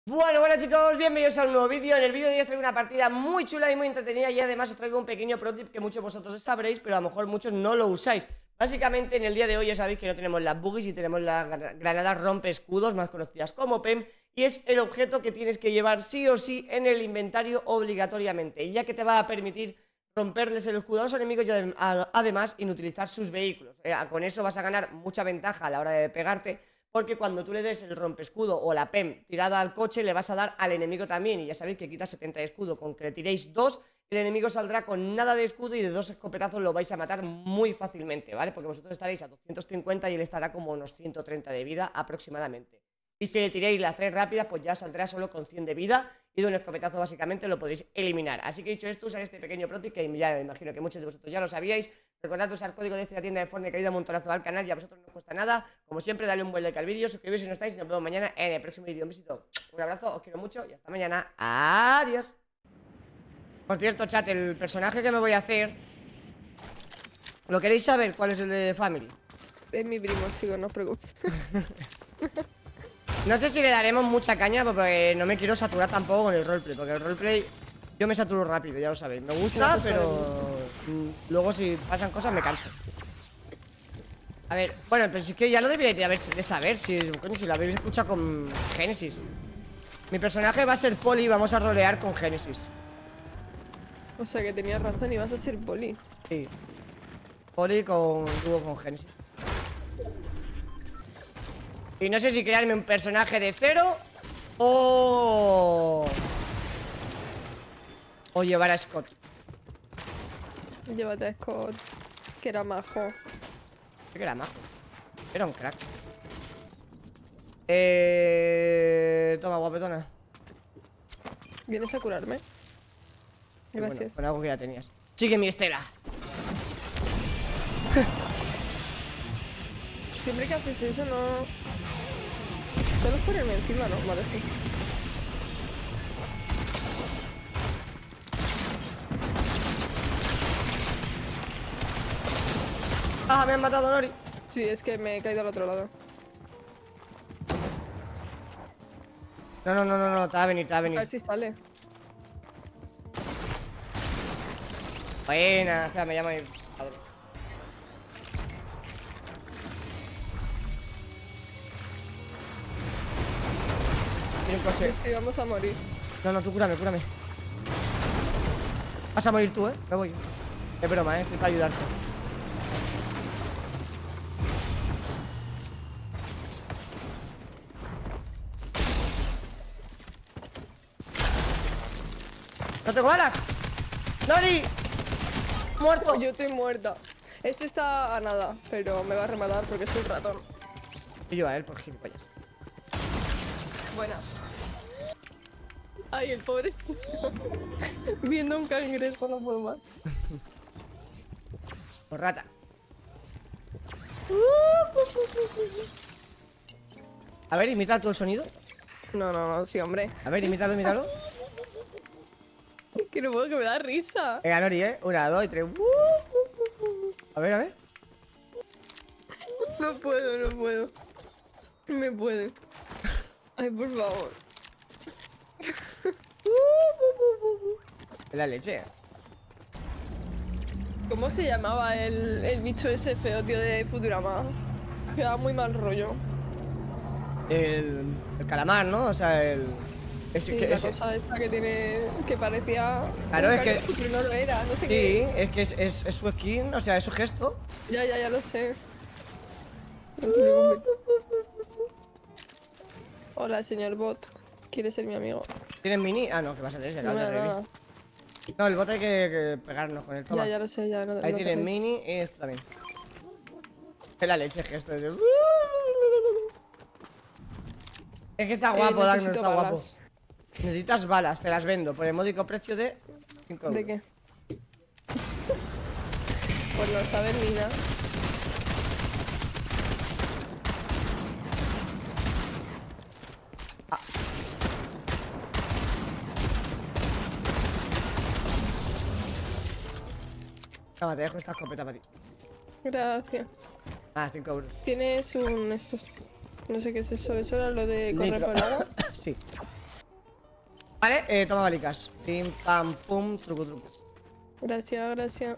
Bueno chicos, bienvenidos a un nuevo vídeo. En el vídeo de hoy os traigo una partida muy chula y muy entretenida. Y además os traigo un pequeño pro tip que muchos de vosotros sabréis, pero a lo mejor muchos no lo usáis. Básicamente en el día de hoy ya sabéis que no tenemos las buggies y tenemos las granadas rompe escudos, más conocidas como PEM. Y es el objeto que tienes que llevar sí o sí en el inventario obligatoriamente, ya que te va a permitir romperles el escudo a los enemigos y además inutilizar sus vehículos. Con eso vas a ganar mucha ventaja a la hora de pegarte, porque cuando tú le des el rompescudo o la PEM tirada al coche, le vas a dar al enemigo también. Y ya sabéis que quita 70 de escudo. Con que le tiréis 2, el enemigo saldrá con nada de escudo y de 2 escopetazos lo vais a matar muy fácilmente, ¿vale? Porque vosotros estaréis a 250 y él estará como unos 130 de vida aproximadamente. Y si le tiréis las 3 rápidas, pues ya saldrá solo con 100 de vida y de un escopetazo básicamente lo podéis eliminar. Así que dicho esto, usar este pequeño pro tip, que ya me imagino que muchos de vosotros ya lo sabíais. Recordad usar código de esta tienda de Fortnite, que ayuda un montonazo al canal y a vosotros no os cuesta nada. Como siempre, dale un buen like al vídeo, suscribiros si no estáis y nos vemos mañana en el próximo vídeo. Un besito, un abrazo, os quiero mucho y hasta mañana. Adiós. Por cierto, chat, el personaje que me voy a hacer, ¿lo queréis saber cuál es el de Family? Es mi primo, chicos, no os preocupéis. No sé si le daremos mucha caña porque no me quiero saturar tampoco con el roleplay, porque el roleplay yo me saturo rápido, ya lo sabéis. Me gusta, pero luego si pasan cosas me canso. A ver, bueno, pero si es que ya lo deberíais de saber, si lo habéis escuchado con Génesis. Mi personaje va a ser Poli y vamos a rolear con Génesis. O sea que tenías razón y vas a ser poli. Sí. Poli con dúo con Génesis. Y no sé si crearme un personaje de cero o llevar a Scott. Llévate a Scott, que era majo. Sí que era majo. Era un crack. Toma, guapetona. ¿Vienes a curarme? Gracias. Bueno, con algo que ya tenías. Sigue mi estela. Siempre que haces eso no... Solo es ponerme encima, ¿no? Vale, sí. Ah, me han matado, Nori. Sí, es que me he caído al otro lado. No, te va a venir, te va a A venir. ver si sale. Buena, espera, me llama mi padre. Tiene un coche. Sí, vamos a morir. No, tú cúrame. Vas a morir tú, me voy. Es broma, estoy para ayudarte. ¡No tengo balas! ¡Nori! ¡Muerto! Yo estoy muerta. Este está a nada, pero me va a rematar porque soy ratón. Y yo a él por gilipollas. Buena. Ay, el pobrecito. Viendo un cangrejo no puedo más. Por rata. A ver, imita tú el sonido. No, sí, hombre. A ver, imítalo. Que no puedo, que me da risa. Venga, Nori, 1, 2 y 3. A ver. No puedo. Me puede. Ay, por favor. Es la leche. ¿Cómo se llamaba el bicho ese feo, tío, de Futurama? Que da muy mal rollo. El calamar, ¿no? O sea, el... Sí, la cosa esa que tiene... que parecía... Claro, es que... Pero no lo era, no sé Sí, qué. es que es su skin, o sea, es su gesto. Ya lo sé. No te preocupes. Hola, señor bot. ¿Quiere ser mi amigo? ¿Tienes mini? Ah, no, que vas a tener No me da nada. No, el bot hay que pegarnos con él. Toma. Ya lo sé, ya. No, Ahí no tienes te- mini y esto también. Es la leche, gesto. Es que está guapo, Dark, no necesito está guapo. balas. Necesitas balas, te las vendo por el módico precio de 5 euros. ¿De qué? Pues no sabes ni nada. Toma, te dejo esta escopeta para ti. Gracias. Ah, 5 euros. Tienes un... esto. No sé qué es eso. ¿Eso era lo de correr Nitro. por el agua? Sí. Vale, toma balicas. Pim, pam, pum, truco, truco. Gracias, gracias.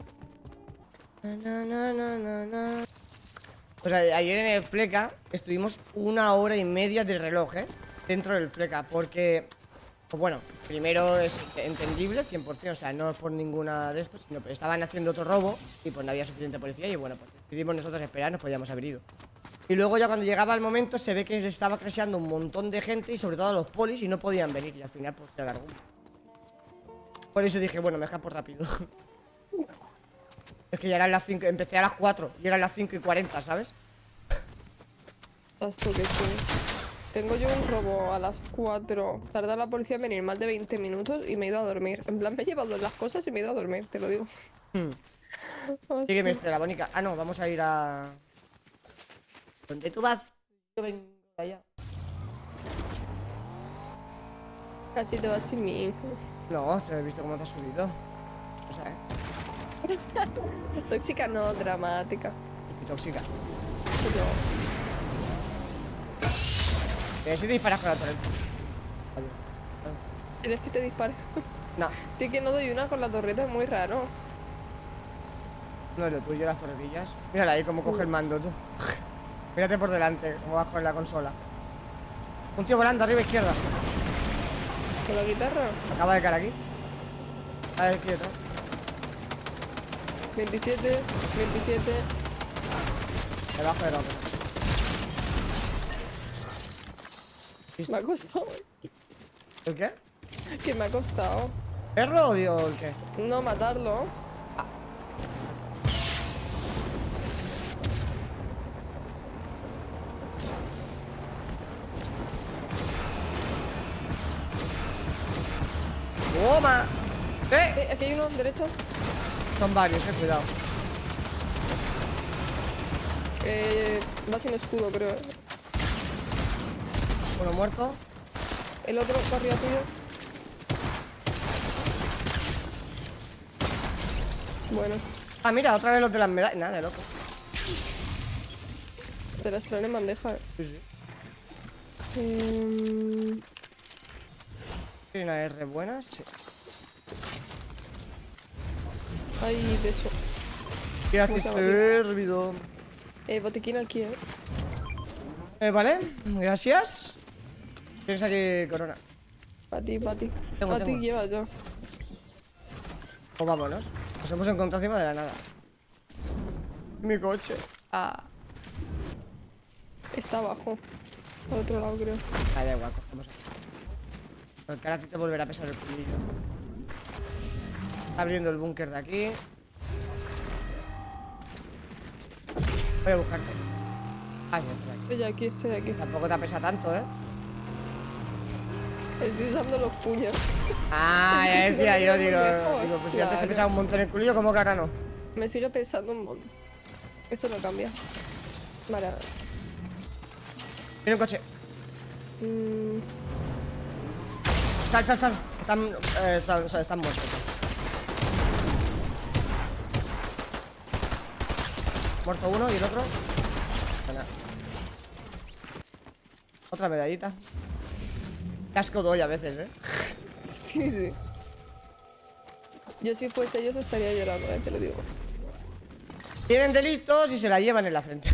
Pues ayer en el Fleca estuvimos 1 hora y media de reloj, dentro del Fleca, porque, pues bueno, primero es entendible, 100%, o sea, no es por ninguna de estos, sino que estaban haciendo otro robo y pues no había suficiente policía y bueno, pues decidimos nosotros esperar, nos podíamos haber ido. Y luego ya cuando llegaba el momento se ve que se estaba crasheando un montón de gente y sobre todo los polis y no podían venir y al final pues se alargó. Por eso dije, bueno, me escapo rápido. Es que ya eran las 5, empecé a las 4 y eran las 5:40, ¿sabes? Hasta que sí. Tengo yo un robo a las 4. Tarda la policía en venir más de 20 minutos y me he ido a dormir. En plan, me he llevado las cosas y me he ido a dormir, te lo digo. Sígueme, Estela, Bonica. Ah, no, vamos a ir a... ¿Dónde tú vas? Yo vengo de allá. Casi te vas sin mí. No, te he visto cómo te has subido. O sea, Tóxica no, dramática. y tóxica. No. Si te disparas con la torreta. ¿Quieres que te dispare? No, Sí que no doy una con la torreta, es muy raro. no es lo tuyo, las torretillas. Mírala ahí cómo coge el mando, tú. Mírate por delante, cómo vas con la consola. Un tío volando arriba izquierda. ¿Con la guitarra? Acaba de caer aquí. A ver, quieto. 27, 27. Debajo de otro. Me ha costado. ¿El qué? Que me ha costado. ¿Perro o digo el qué? No matarlo. ¡Toma! Aquí hay uno, derecho. Son varios, cuidado. Va sin escudo, creo. Uno muerto. El otro va arriba tuyo. Bueno, Ah, mira, otra vez los de las medallas. Nada, de loco. te las traen en bandeja. Sí, sí. ¿Tiene una R buena? Sí. Hay de eso. Ya ¿Cómo estoy se llama? servido. Botiquín aquí, Vale, gracias. Tienes aquí corona. Pa' ti, pa' ti. Tengo, Pa' ti tengo. llevas ya. Pues vámonos. Nos hemos encontrado encima de la nada. Mi coche. Ah. Está abajo. Al otro lado, creo. Ah, da igual, cogemos aquí. Porque ahora a ti te volverá a pesar el culillo. Está abriendo el búnker de aquí. Voy a buscarte. Ah, ya estoy aquí. Estoy aquí. Tampoco te pesa tanto, ¿eh? Estoy usando los puños. Ah, ya decía yo, digo, pues si antes te Claro. pesaba un montón el culillo, ¿cómo que ahora no? Me sigue pesando un montón. Eso no cambia. Vale. Viene un coche. Mm, Sal, sal, sal. Están muertos. Muerto uno y el otro. Buena. Otra medallita. Qué asco doy a veces, ¿eh? sí, sí. Yo si fuese ellos estaría llorando, te lo digo. Vienen de listos y se la llevan en la frente.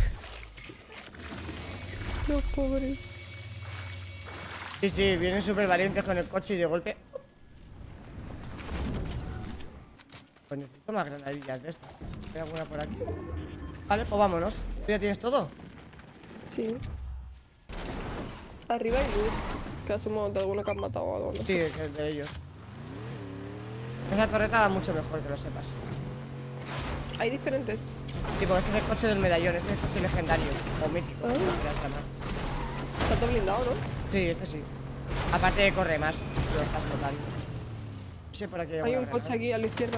Los pobres. Sí, sí, vienen súper valientes con el coche y de golpe. Pues necesito más granadillas de estas. ¿Hay alguna por aquí? Vale, pues vámonos. ¿Tú ya tienes todo? Sí. Arriba hay luz. Que asumo de alguno que han matado o algo. ¿No? Sí, que es de ellos. Esa torreta va mucho mejor, que lo sepas. Hay diferentes. Tipo, este es el coche del medallón, este es el coche legendario o mítico. Ah. como quieras llamar. Está todo blindado, ¿no? Sí, este sí. Aparte corre más, pero está flotando. No sé por aquí Hay un coche aquí a la izquierda.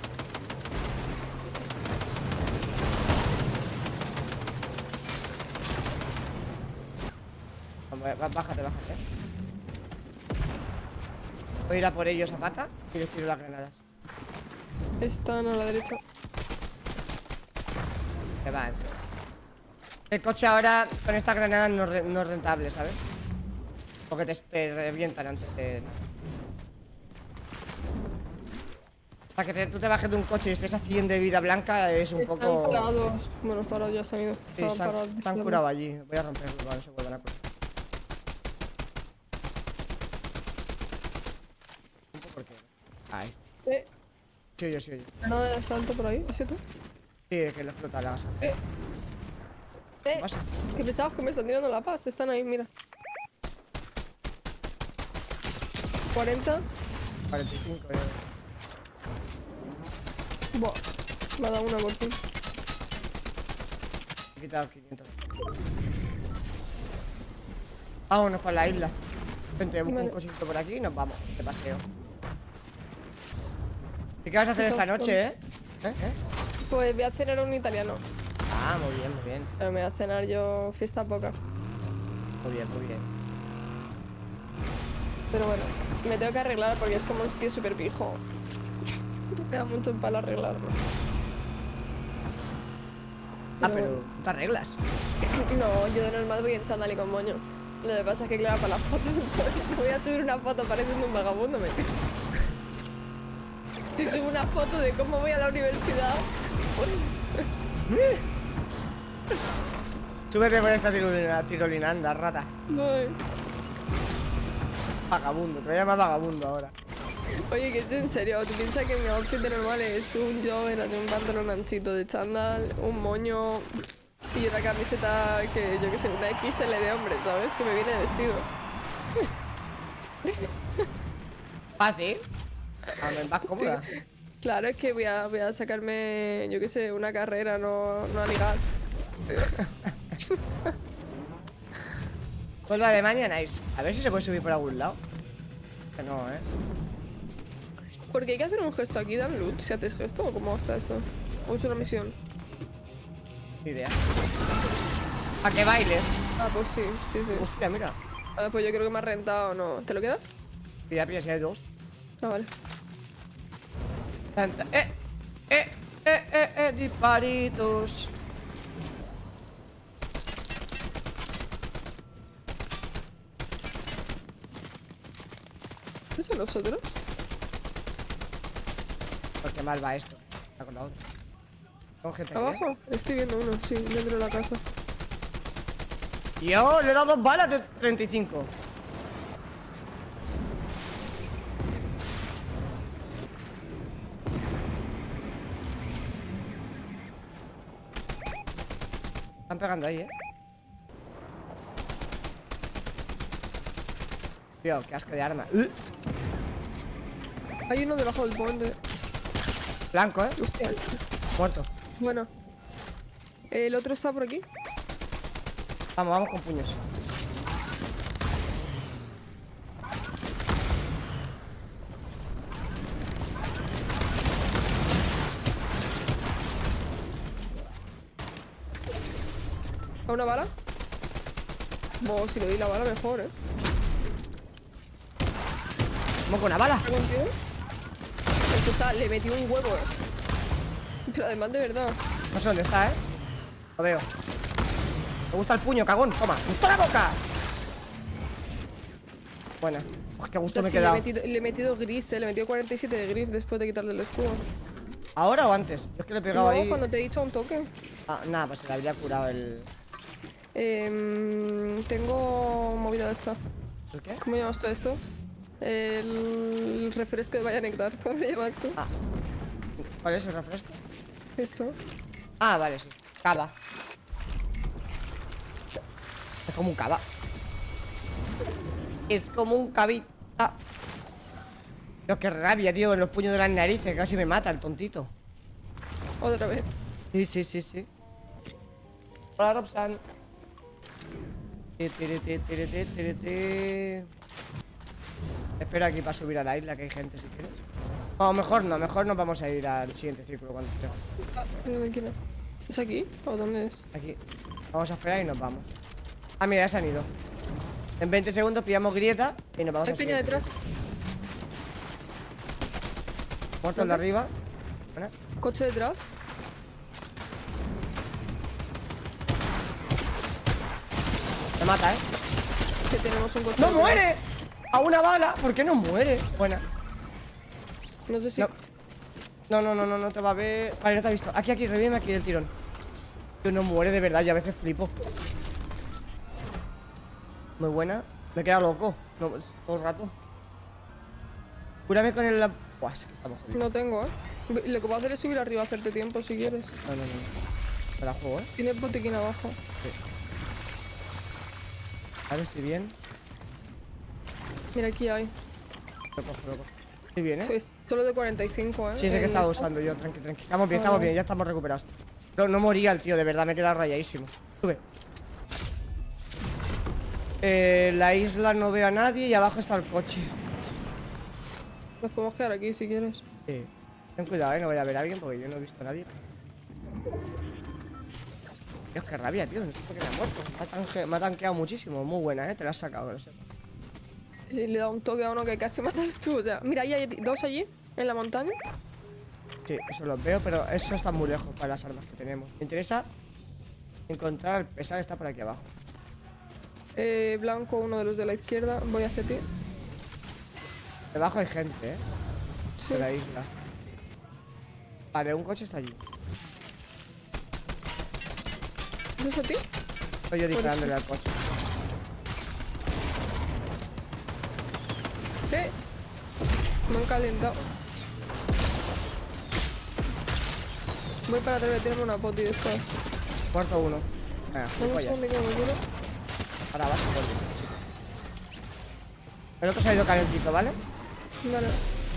Bájate, bájate. Voy a ir a por ellos a pata y les tiro las granadas. Están a la derecha. Se van, sí. El coche ahora con estas granadas no es rentable, ¿sabes? Porque te revientan antes de... Para que tú te bajes de un coche y estés a 100 de vida blanca es un Están poco... parados. Bueno, parados ya se han ido. Sí, Estaban se han, parados. se han curado allí. Voy a romperlo, vale, se vuelvan a curar. ¿Por qué? Ahí. Sí, yo. ¿No de asalto por ahí? ¿Has sido tú? Sí, es que lo explota la gasa. ¿Qué pasa? Que pensabas que me están tirando la paz. Están ahí, mira. 40. 45, Buah. Me ha dado una por ti. He quitado 500. Vámonos para la isla. Vente, busco un cosito por aquí y nos vamos de paseo. ¿Y qué vas a hacer esta noche, Pues voy a cenar a un italiano. Ah, muy bien, muy bien. Pero me voy a cenar yo fiesta poca. Muy bien, muy bien. Pero bueno, me tengo que arreglar porque es como un tío súper pijo. Me da mucho palo arreglarlo. Ah, pero te arreglas. No, yo de normal voy en chándal y con moño. Lo que pasa es que claro, para las fotos voy a subir una foto pareciendo un vagabundo, me... Si subo una foto de cómo voy a la universidad... Súbete con esta tirolina, anda, rata. Ay. Vagabundo, te voy a llamar vagabundo ahora. Oye, que es en serio, tú piensas que mi outfit de normal es un jogger, un pantalón anchito de chándal, un moño y una camiseta que yo que sé, una XL de hombre, ¿sabes? Que me viene de vestido. Fácil. Vas cómoda. Claro, es que voy a sacarme, yo que sé, una carrera, no a ligar. Pues la de mañana es. A ver si se puede subir por algún lado. Que no, Porque hay que hacer un gesto aquí, dan loot, si haces gesto o cómo está esto. O es una misión. Ni idea. ¿A que bailes? Ah, pues sí. Hostia, mira. Ah, pues yo creo que me ha rentado, ¿no? ¿Te lo quedas? Pilla, si hay dos. Ah, vale. Disparitos. ¿Qué son nosotros? Porque mal va esto. Está con la otra. Con gente aquí, ¿Abajo? Estoy viendo uno, sí, dentro de la casa. Yo le he dado 2 balas de 35. Están pegando ahí, Tío, qué asco de arma. Hay uno debajo del puente. Blanco, Hostia. Muerto. Bueno. El otro está por aquí. Vamos con puños. ¿A una bala? Bueno, si le doy la bala mejor, Vamos con una bala. ¿Está contigo? Escucha, le metí un huevo, Pero además de verdad. No sé dónde está, Lo veo. Me gusta el puño, cagón. Toma. ¡Me gusta la boca! Buena. Uf, qué gusto me he Sí, quedado. le he metido gris, Le he metido 47 de gris después de quitarle el escudo. ¿Ahora o antes? Yo es que le he pegado No, ahí. cuando te he dicho un toque. Ah, nada, pues se le habría curado el... Tengo movida de esta. ¿El qué? ¿Cómo llamas tú esto? El refresco de Vaya Nectar. ¿Cómo lo llamas tú? Ah. ¿Cuál es el refresco? Esto. Ah, vale, sí. Cava. Es como un cava. Es como un cavita. Dios, qué rabia, tío, en los puños de las narices. Casi me mata el tontito. Otra vez. Sí. Hola, Robsan. Espera aquí para subir a la isla, que hay gente si quieres. O mejor nos vamos a ir al siguiente círculo cuando esté. ¿Quién es? ¿Es aquí? ¿O dónde es? Aquí. Vamos a esperar y nos vamos. Ah, mira, ya se han ido. En 20 segundos pillamos grieta y nos vamos Hay al peña siguiente. detrás. Muerto el de arriba. Buena. Coche detrás. Me mata, Que tenemos un coche ¡No detrás. muere! A una bala. ¿Por qué no muere? Buena. No sé si... No te va a ver. Vale, no te ha visto. Aquí, revíveme aquí del tirón. Tío, no muere de verdad, yo a veces flipo. Muy buena. Me queda loco. No, todo el rato. Cúrame con el... Buah, es que estamos jodidos. No tengo, Lo que puedo hacer es subir arriba a hacerte tiempo si quieres. No. Me la juego, Tienes botiquín abajo. Sí. Vale, estoy bien. Mira, aquí hay. Lo cojo. Estoy bien, Pues solo de 45, Sí, sé que estaba usando yo, tranqui. Estamos bien, ya estamos recuperados. No moría el tío, de verdad, me he quedado rayadísimo. Sube. La isla no veo a nadie y abajo está el coche. Nos podemos quedar aquí si quieres. Sí. Ten cuidado, no voy a ver a alguien porque yo no he visto a nadie. Dios, qué rabia, tío. No sé por qué me ha muerto. Me ha tanqueado muchísimo. Muy buena, te la has sacado, que lo sepa. Y le da un toque a uno que casi matas tú. O sea, mira, ahí hay dos allí, en la montaña. Sí, eso los veo, pero eso está muy lejos para las armas que tenemos. Me interesa encontrar al pesado que está por aquí abajo. Blanco, uno de los de la izquierda. Voy hacia ti. Debajo hay gente, Sí. de la isla. Vale, un coche está allí. ¿Es eso a ti? Estoy yo disparándole al coche. ¿Qué? Me han calentado. Voy para atrás, voy a tirarme una poti de estas. Muerto uno. Venga, Dame un voy allá. segundo que me curo. Ahora vas por ti. El otro se ha ido calentito, ¿vale? Vale.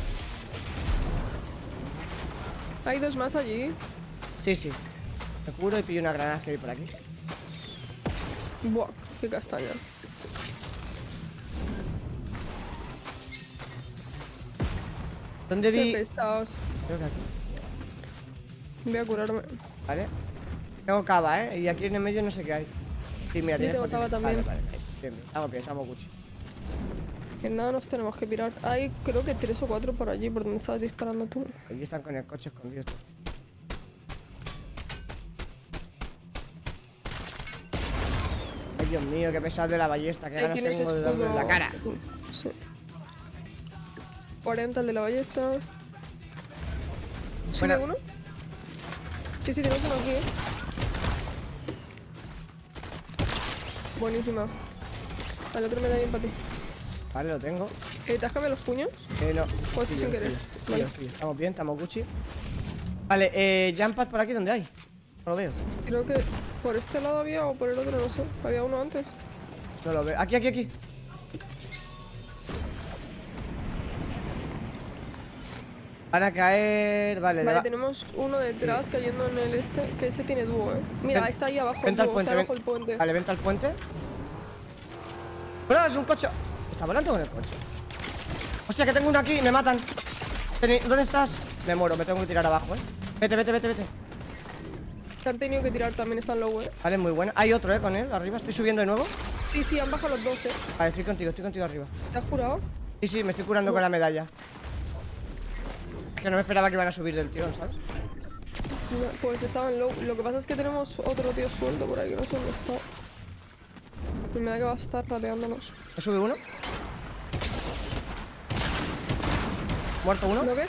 Hay dos más allí. Sí. Me curo y pillo una granada que hay por aquí. Buah, qué castaña. ¿Dónde vi? Qué pesados. Creo que aquí. Voy a curarme. Vale. Tengo cava, Y aquí en el medio no sé qué hay. Sí, mira, Yo tienes tengo por- cava también. Vale. Bien. Estamos Gucci. En nada nos tenemos que pirar. Hay creo que 3 o 4 por allí, por donde estabas disparando tú. Allí están con el coche escondido. Ay, Dios mío, qué pesado de la ballesta. Qué ganas Tienes tengo de darle en la cara. Sí. 40 el de la ballesta. ¿Sube Buena. uno? Sí, tenemos uno aquí, Buenísima. Al otro me da bien para ti. Vale, lo tengo. Táscame los puños. No. Pues sin querer. Vale. Estamos bien, estamos Gucci. Vale, jump pad por aquí, ¿dónde hay? No lo veo. Creo que por este lado había o por el otro, no sé. Había uno antes. No lo veo. Aquí. Van a caer. Vale, Vale, tenemos uno detrás cayendo en el este, que ese tiene dúo, Mira, Ven- está ahí abajo el vente al dúo, puente. está abajo el puente. Vale, vente al puente. ¡Bro, es un coche! ¿Está volando con el coche? Hostia, que tengo uno aquí, me matan. ¿Dónde estás? Me muero, me tengo que tirar abajo, Vete. Se han tenido que tirar también, están low, Vale, muy buena. Hay otro, con él, arriba. Estoy subiendo de nuevo. Sí, han bajado los dos, Vale, estoy contigo arriba. ¿Te has curado? Sí, me estoy curando con la medalla. Es que no me esperaba que iban a subir del tirón, ¿sabes? No, pues estaban low. Lo que pasa es que tenemos otro tío suelto por ahí, que no sé dónde está. Y me da que va a estar rateándonos. ¿Me sube uno? ¿Muerto uno? ¿Lo qué?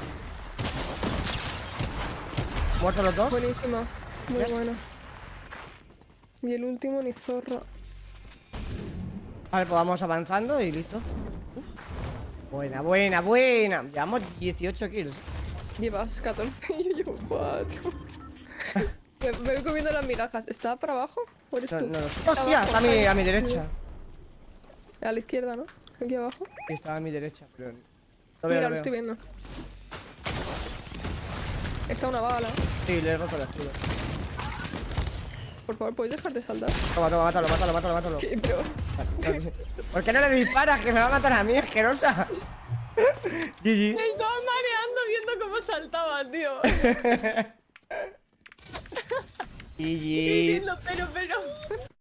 ¿Muertos los dos? Buenísima. Muy Yes. buena. Y el último ni zorra. Vale, pues vamos avanzando y listo. Uf. Buena. Llevamos 18 kills. Llevas 14 y yo llevo 4. me voy comiendo las migajas. ¿Está para abajo? ¿O eres tú? No. Está ¡Hostia! abajo, Está a mi derecha. A la izquierda, ¿no? Aquí abajo. Sí, estaba a mi derecha, pero... Mira, lo estoy viendo. Está una bala. Sí, le he roto el escudo. Por favor, ¿puedes dejar de saltar? Toma, mátalo. ¿Qué? Pero... Vale, ¿por qué no le disparas? Que me va a matar a mí, asquerosa. GG. Me estaba mareando viendo cómo saltaba, tío. GG. Pero...